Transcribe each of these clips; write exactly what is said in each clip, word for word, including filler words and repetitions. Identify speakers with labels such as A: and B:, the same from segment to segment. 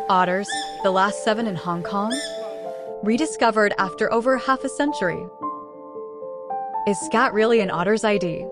A: Otters, the last seven in Hong Kong? Rediscovered after over half a century. Is Scat really an otter's I D?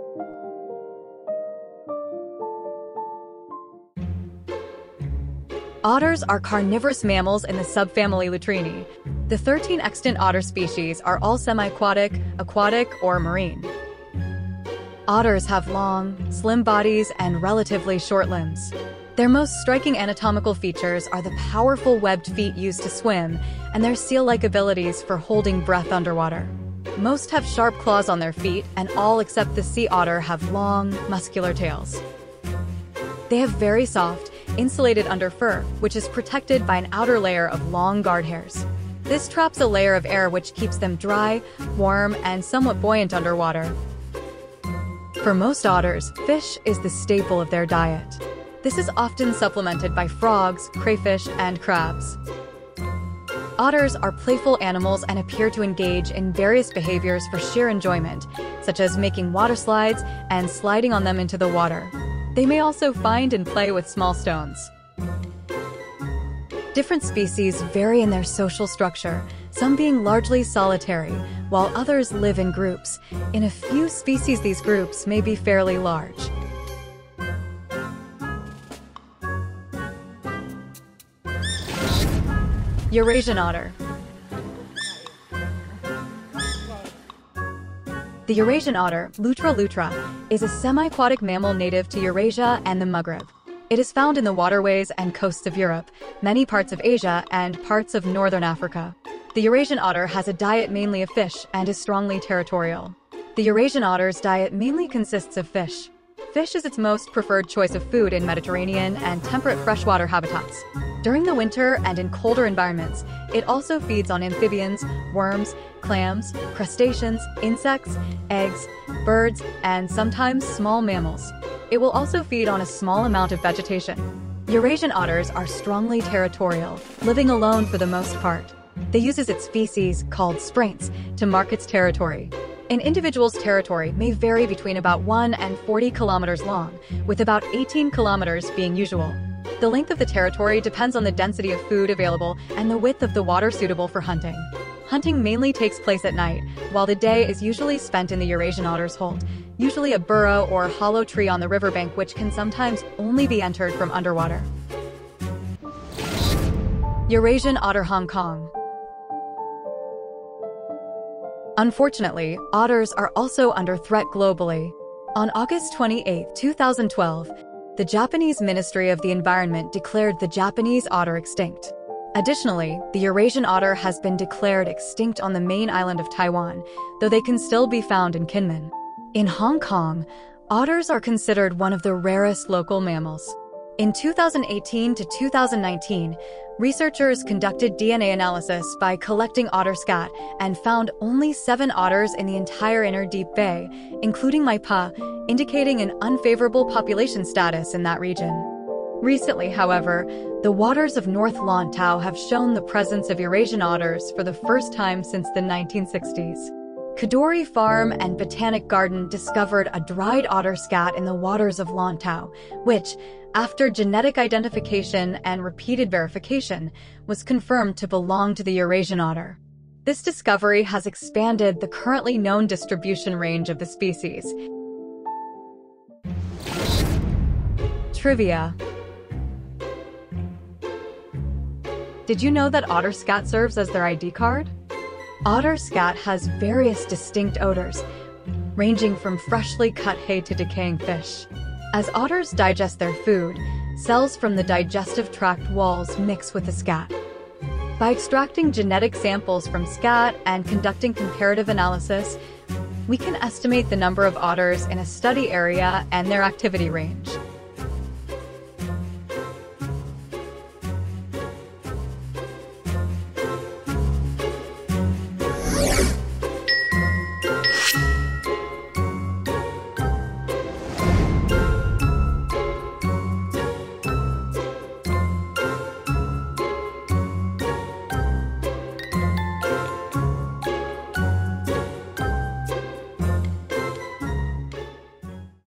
A: Otters are carnivorous mammals in the subfamily Lutrinae. The thirteen extant otter species are all semiaquatic, aquatic, or marine. Otters have long, slim bodies and relatively short limbs. Their most striking anatomical features are the powerful webbed feet used to swim and their seal-like abilities for holding breath underwater. Most have sharp claws on their feet, and all except the sea otter have long, muscular tails. They have very soft, insulated underfur, which is protected by an outer layer of long guard hairs. This traps a layer of air which keeps them dry, warm, and somewhat buoyant underwater. For most otters, fish is the staple of their diet. This is often supplemented by frogs, crayfish, and crabs. Otters are playful animals and appear to engage in various behaviors for sheer enjoyment, such as making water slides and sliding on them into the water. They may also find and play with small stones. Different species vary in their social structure, some being largely solitary, while others live in groups. In a few species, these groups may be fairly large. Eurasian otter. The Eurasian otter, Lutra lutra, is a semi-aquatic mammal native to Eurasia and the Maghreb. It is found in the waterways and coasts of Europe, many parts of Asia, and parts of northern Africa. The Eurasian otter has a diet mainly of fish and is strongly territorial. The Eurasian otter's diet mainly consists of fish. Fish is its most preferred choice of food in Mediterranean and temperate freshwater habitats. During the winter and in colder environments, it also feeds on amphibians, worms, clams, crustaceans, insects, eggs, birds, and sometimes small mammals. It will also feed on a small amount of vegetation. Eurasian otters are strongly territorial, living alone for the most part. They use its feces, called spraints, to mark its territory. An individual's territory may vary between about one and forty kilometers long, with about eighteen kilometers being usual. The length of the territory depends on the density of food available and the width of the water suitable for hunting. Hunting mainly takes place at night, while the day is usually spent in the Eurasian otter's hold, usually a burrow or hollow tree on the riverbank, which can sometimes only be entered from underwater. Eurasian otter, Hong Kong. Unfortunately, otters are also under threat globally. On August twenty-eighth, two thousand twelve, the Japanese Ministry of the Environment declared the Japanese otter extinct. Additionally, the Eurasian otter has been declared extinct on the main island of Taiwan, though they can still be found in Kinmen. In Hong Kong, otters are considered one of the rarest local mammals. In two thousand eighteen to two thousand nineteen, researchers conducted D N A analysis by collecting otter scat and found only seven otters in the entire Inner Deep Bay, including Maipa, indicating an unfavorable population status in that region. Recently, however, the waters of North Lantau have shown the presence of Eurasian otters for the first time since the nineteen sixties. Kadori Farm and Botanic Garden discovered a dried otter scat in the waters of Lantau, which, after genetic identification and repeated verification, was confirmed to belong to the Eurasian otter. This discovery has expanded the currently known distribution range of the species. Trivia. Did you know that otter scat serves as their I D card? Otter scat has various distinct odors, ranging from freshly cut hay to decaying fish. As otters digest their food, cells from the digestive tract walls mix with the scat. By extracting genetic samples from scat and conducting comparative analysis, we can estimate the number of otters in a study area and their activity range.